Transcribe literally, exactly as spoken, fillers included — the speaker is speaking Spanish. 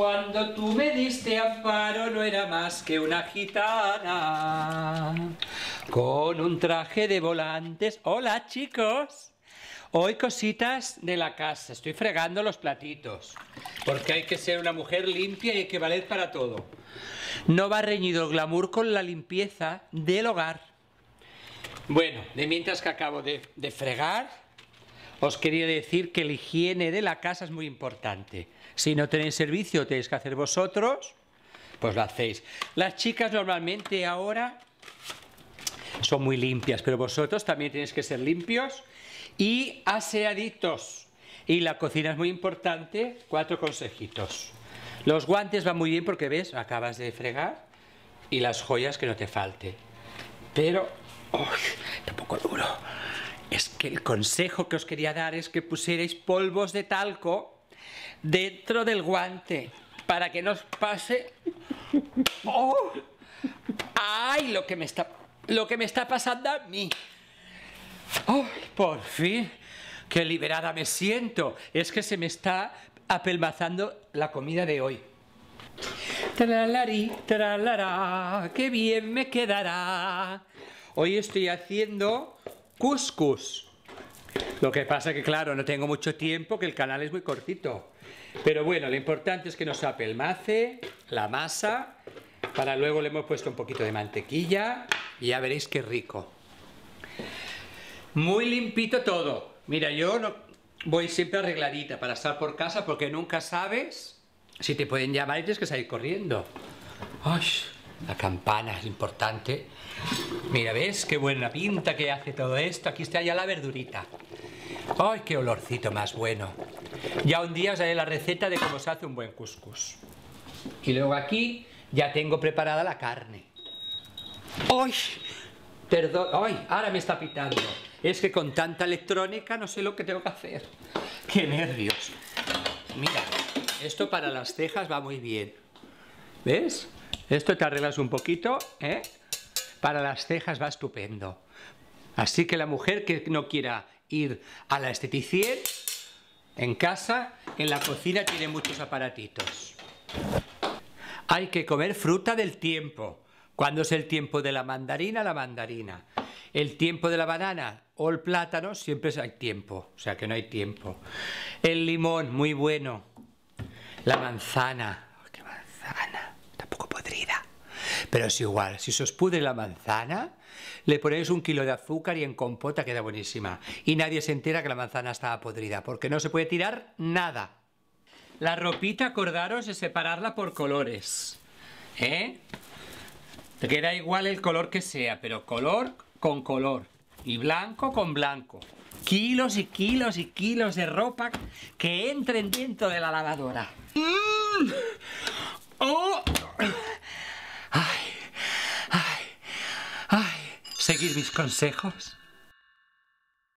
Cuando tú me diste amparo no era más que una gitana con un traje de volantes. Hola, chicos. Hoy cositas de la casa. Estoy fregando los platitos porque hay que ser una mujer limpia y hay que valer para todo. No va reñido el glamour con la limpieza del hogar. Bueno, de mientras que acabo de, de fregar, os quería decir que la higiene de la casa es muy importante. Si no tenéis servicio, tenéis que hacer vosotros, pues lo hacéis. Las chicas normalmente ahora son muy limpias, pero vosotros también tenéis que ser limpios y aseaditos. Y la cocina es muy importante. Cuatro consejitos. Los guantes van muy bien porque, ves, acabas de fregar y las joyas que no te falte. Pero, uy, está un poco duro. Es que el consejo que os quería dar es que pusierais polvos de talco dentro del guante para que no os pase. ¡Oh! ¡Ay! Lo que me está, lo que me está pasando a mí. ¡Oh! Por fin, qué liberada me siento. Es que se me está apelmazando la comida de hoy. Tralari, tralará, qué bien me quedará. Hoy estoy haciendo cuscús. Lo que pasa que, claro, no tengo mucho tiempo, que el canal es muy cortito. Pero bueno, lo importante es que no se apelmace la masa. Para luego le hemos puesto un poquito de mantequilla y ya veréis qué rico. Muy limpito todo. Mira, yo no, voy siempre arregladita para estar por casa porque nunca sabes si te pueden llamar y tienes que salir corriendo. ¡Ay! La campana es importante. Mira, ¿ves? Qué buena pinta que hace todo esto. Aquí está ya la verdurita. ¡Ay, qué olorcito más bueno! Ya un día os daré la receta de cómo se hace un buen cuscús. Y luego aquí ya tengo preparada la carne. ¡Ay! Perdón. ¡Ay! Ahora me está pitando. Es que con tanta electrónica no sé lo que tengo que hacer. ¡Qué nervios! Mira, esto para las cejas va muy bien. ¿Ves? Esto te arreglas un poquito, ¿eh? Para las cejas va estupendo. Así que la mujer que no quiera ir a la esteticien, en casa, en la cocina tiene muchos aparatitos. Hay que comer fruta del tiempo. Cuando es el tiempo de la mandarina, la mandarina. El tiempo de la banana o el plátano, siempre hay tiempo. O sea que no hay tiempo. El limón, muy bueno. La manzana. Oh, ¡qué manzana! Tampoco podrida. Pero es igual, si se os pudre la manzana, le ponéis un kilo de azúcar y en compota queda buenísima. Y nadie se entera que la manzana estaba podrida, porque no se puede tirar nada. La ropita, acordaros de separarla por colores. ¿Eh? Te queda igual el color que sea, pero color con color. Y blanco con blanco. Kilos y kilos y kilos de ropa que entren dentro de la lavadora. ¡Mm! ¡Oh! ¡Ay! ¡Ay! ¡Ay! Seguid mis consejos.